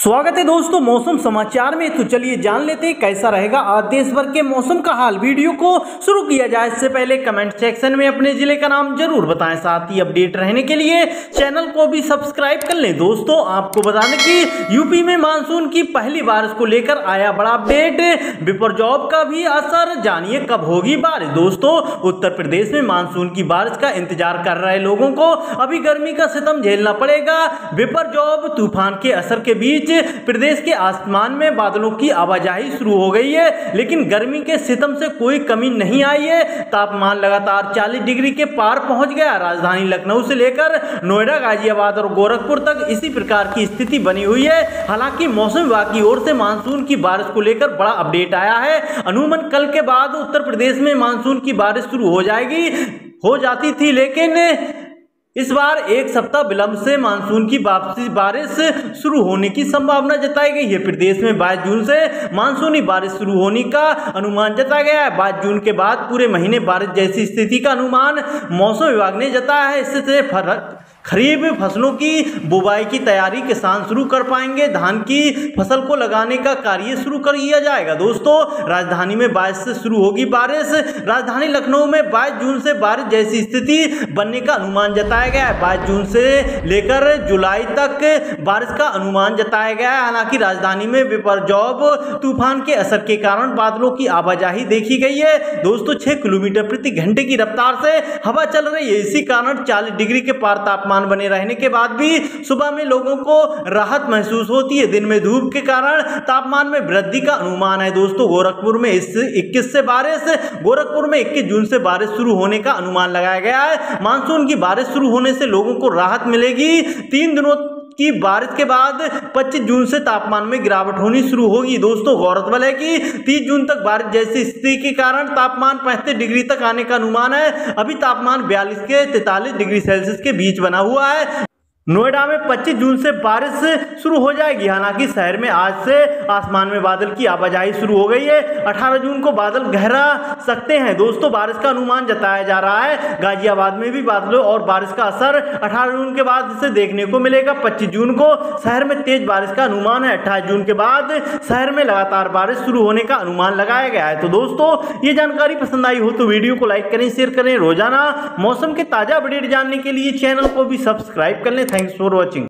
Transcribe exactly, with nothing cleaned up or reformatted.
स्वागत है दोस्तों मौसम समाचार में। तो चलिए जान लेते हैं कैसा रहेगा आज देश भर के मौसम का हाल। वीडियो को शुरू किया जाए इससे पहले कमेंट सेक्शन में अपने जिले का नाम जरूर बताएं। साथ ही अपडेट रहने के लिए चैनल को भी सब्सक्राइब कर लें। दोस्तों आपको बता दें कि यूपी में मानसून की पहली बारिश को लेकर आया बड़ा अपडेट। बिपरजॉय का भी असर, जानिए कब होगी बारिश। दोस्तों उत्तर प्रदेश में मानसून की बारिश का इंतजार कर रहे लोगों को अभी गर्मी का सितम झेलना पड़ेगा। बिपरजॉय तूफान के असर के बीच प्रदेश के आसमान में बादलों की आवाजाही शुरू हो गई है, लेकिन गर्मी के सितम से कोई कमी नहीं आई है। तापमान लगातार चालीस डिग्री के पार पहुंच गया। राजधानी लखनऊ से लेकर नोएडा, गाजियाबाद और गोरखपुर तक इसी प्रकार की स्थिति बनी हुई है। हालांकि मौसम विभाग की ओर से मानसून की बारिश को लेकर बड़ा अपडेट आया है। अनुमान कल के बाद उत्तर प्रदेश में मानसून की बारिश शुरू हो जाएगी हो जाती थी, लेकिन इस बार एक सप्ताह विलंब से मानसून की वापसी बारिश शुरू होने की संभावना जताई गई है। प्रदेश में बाईस जून से मानसूनी बारिश शुरू होने का अनुमान जताया गया है। बाईस जून के बाद पूरे महीने बारिश जैसी स्थिति का अनुमान मौसम विभाग ने जताया है। इससे फर्क खरीफ फसलों की बुवाई की तैयारी किसान शुरू कर पाएंगे। धान की फसल को लगाने का कार्य शुरू कर दिया जाएगा। दोस्तों राजधानी में बाईस से शुरू होगी बारिश। राजधानी लखनऊ में बाईस जून से बारिश जैसी स्थिति बनने का अनुमान जताया गया है। बाईस जून से लेकर जुलाई तक बारिश का अनुमान जताया गया है। हालांकि राजधानी में बिपरजॉय तूफान के असर के कारण बादलों की आवाजाही देखी गई है। दोस्तों छह किलोमीटर प्रति घंटे की रफ्तार से हवा चल रही है। इसी कारण चालीस डिग्री के पार तापमान बने रहने के बाद भी सुबह में लोगों को राहत महसूस होती है। दिन में धूप के कारण तापमान में वृद्धि का अनुमान है। दोस्तों गोरखपुर में इस इक्कीस से बारिश गोरखपुर में इक्कीस जून से बारिश शुरू होने का अनुमान लगाया गया है। मानसून की बारिश शुरू होने से लोगों को राहत मिलेगी। तीन दिनों की बारिश के बाद पच्चीस जून से तापमान में गिरावट होनी शुरू होगी। दोस्तों गौरतलब है कि तीस जून तक बारिश जैसी स्थिति के कारण तापमान पैंतीस डिग्री तक आने का अनुमान है। अभी तापमान बयालीस के तैंतालीस डिग्री सेल्सियस के बीच बना हुआ है। नोएडा में पच्चीस जून से बारिश शुरू हो जाएगी। हालांकि शहर में आज से आसमान में बादल की आवाजाही शुरू हो गई है। अठारह जून को बादल गहरा सकते हैं। दोस्तों बारिश का अनुमान जताया जा रहा है। गाजियाबाद में भी बादलों और बारिश का असर अठारह जून के बाद से देखने को मिलेगा। पच्चीस जून को शहर में तेज बारिश का अनुमान है। अट्ठाईस जून के बाद शहर में लगातार बारिश शुरू होने का अनुमान लगाया गया है। तो दोस्तों ये जानकारी पसंद आई हो तो वीडियो को लाइक करें, शेयर करें। रोजाना मौसम के ताजा अपडेट जानने के लिए चैनल को भी सब्सक्राइब कर लें। Thanks for watching.